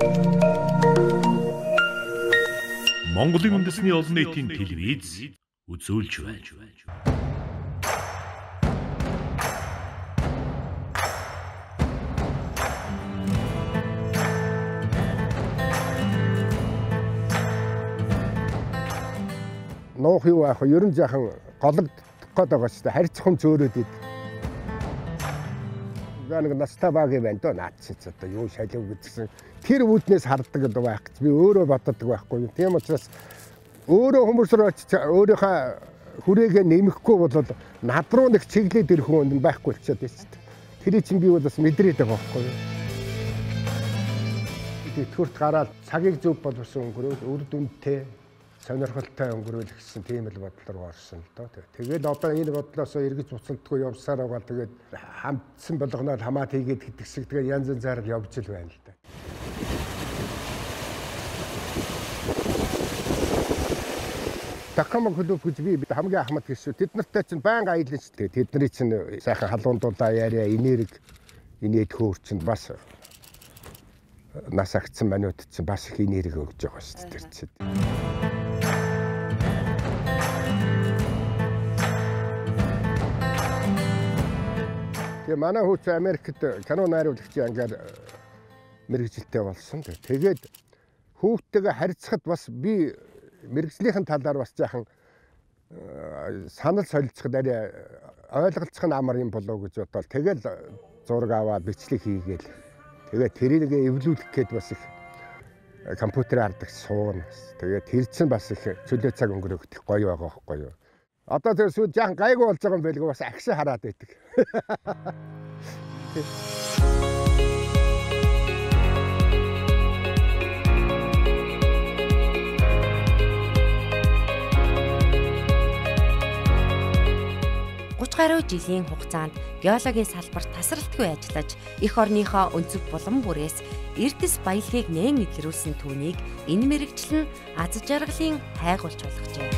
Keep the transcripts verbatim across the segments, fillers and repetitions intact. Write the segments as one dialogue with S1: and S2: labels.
S1: Монголын үндэсний олон нийтийн телевиз үзүүлж байна.
S2: Нуух юу аах вэ? Ер нь жаахан голөгдох гээд байгаа шүү дээ. Харьцах юм зөөрөөд ид. Нэг настай баг юм байна доо наад чи одоо юу шалив гэсэн. Тэр үүднээс харддаг гэдэг байх гэж би өөрөө боддог байхгүй юу. Тийм учраас өөрөө хүмүүс рүү өөрийнхөө хүрээгээ нэмэхгүй бол над руу нэг чиглээд ирэх хүн байхгүй болчиход байна шүү дээ. Тэрийг чинь би бас мэдрээд байгаа байхгүй юу. Тэтгэврт гараад цагийг зөв боловсон өнгөрөөд үр дүнтэй сонирхолтой өнгөрөөл гэсэн тийм л бодол руу орсон л доо. Тэгээд одоо энэ бодлоос эргэж буцалтгүй явсаар байгаа. Тэгээд хамтсан болгоноор хамаат хийгээд хитгсэг тэгээд янз янзаар явж л байна л да. Такама клуб гэж би хамгийн ахмад гэсэн. Тэд нартай чинь байнга аялна шүү дээ. Тэдний чинь сайхан халуундуулаа яриа, энерги, инээд хөөр чинь бас нас агцсан манууд чинь бас их энерги өгж байгаа шүү дээ. Тэр чинь. Тэгээ манай хүүц Америкт кино найруулагчийн ангиар мэргэжилтэй болсон. Тэгээд хүүхдтэйгээ харьцахад бас би мэргэжлийн талаар бас жаахан санал солилцоход арай ойлголцох нь амар юм болов гэж бодвол тэгэл зураг аваад бичлэг хийгээл. Тэгээд тэрийг эвлүүлэх гээд бас их компьютер хардаг суун. Тэгээд тэр чинь бас их чөлөө цаг өнгөрөх гоё байгаа байхгүй юу. Одоо тэр сүйд жаахан гайгүй болж байгаа юм байлгүй бас агшаа хараад байдаг.
S3: гурван гаруй жилийн хугацаанд геологийн салбарт тасралтгүй ажиллаж эх орныхоо өнцөг булан бүрээс эрдэс баялагийг нээн илрүүлсэн түүнийг энэ мэргэжил нь аз жаргалын хайгуулч болгожээ.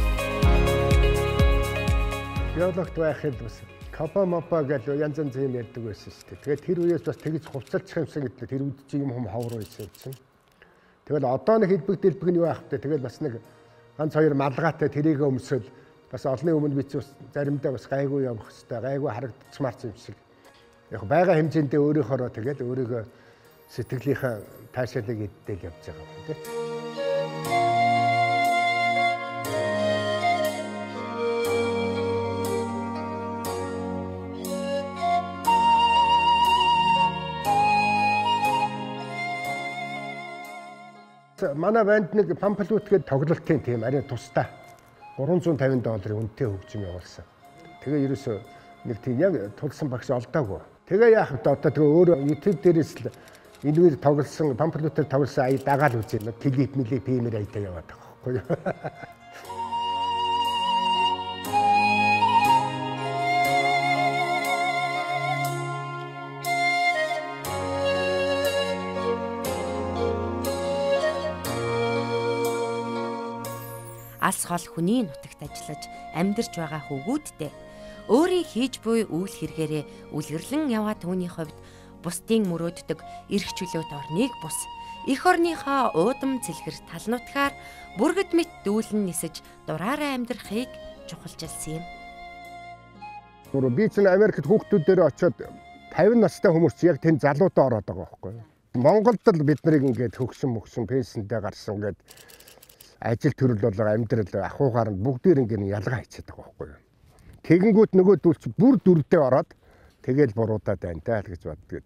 S2: Геологт байхад бас капа мапа гэж янз янз юм ярьдаг байсан шүү дээ. Тэгээд тэр үеэс бас тэгж хувцалчих юмсан гэдэг тэр үед чи юм хам ховор байсан чинь. Тэгэл одоо нэг хэлбэг дэлбэг нь юу аах вэ? Тэгэл бас нэг ганц хоёр малгайтай тэрийг өмсөөл бас олны өмнө би бас заримдаа бас гайгүй явах хэвээр гайгүй харагдчихмаар юм шиг. Яг байгаа хэмжээндээ өөрийнхоороо тэгэл өөрийгөө сэтгэлийнхаа таашаалыг эддэл явж байгаа юм тийм. Манай банд нэг памплут гэдэг тоглолтын тийм арай тустай гурван зуун тавин долларын үнэтэй хөгжим явуулсан. Тэгээ ерөөсөө нэг тийм яг тулсан багш олдоогүй. Тэгээ яах вэ? Одоо тэгээ өөрөө YouTube дээрээс л энэ үеэр тоглосон памплутээр тоглосон ая дагаал үзээ. Нэг клип мэлип пимэр аятаа яваад байгаа байхгүй юу?
S3: Алс хол хүний нутагт ажиллаж амьдарч байгаа хөвгүүдтэй өөрийн хийж буй үйл хэрэгээрээ үлгэрлэн яваа түүний хувьд бусдын мөрөөддөг эрх чөлөөт орныг бус эх орныхоо уудам цэлгэр талнутгаар бүргэд мэт дүүлэн нисэж дураараа амьдрахыг чухалчилсан юм.
S2: Гурав би чинь Америкт хүүхдүүдээр очиод тавин настай хүмүүс яг тэн залуудаа ороод байгаа байхгүй юу? Монголд л бид нарыг ингээд хөгшин мөгшин пенсентэй гарсан ингээд ажил төрөл болоо амьдрал ахуйгаар нь бүгдээр ингэ ялгаа хийчихээд байгаа байхгүй юу. Тэгэнгүүт нөгөө дүүлч бүр дүрдээ ороод тэгэл буруудаад байна таа л гэж боддог.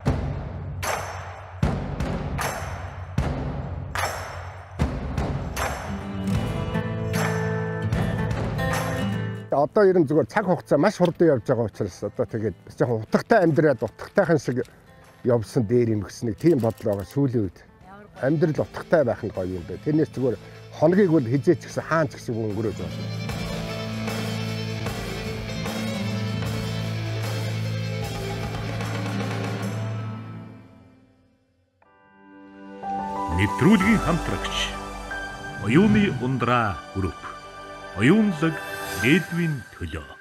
S2: Одоо ер нь зүгээр цаг хугацаа маш хурдан явж байгаа учраас одоо тэгээд жоохон утгатай амьдраад утгатайхан шиг явсан дээр юм гэсэн нэг тийм бодол байгаа сүүлийн үед. Амьдрал утгатай байх нь гоё юм бэ. Тэрнээс зүгээр хоногийг бол хизээч гэсэн хаанч гэсэн үг өнгөрөөж байна.
S1: Нэвтрүүлгийн хамтрагч Оюуны ундраа групп. Оюунлаг Эдвин төлөө.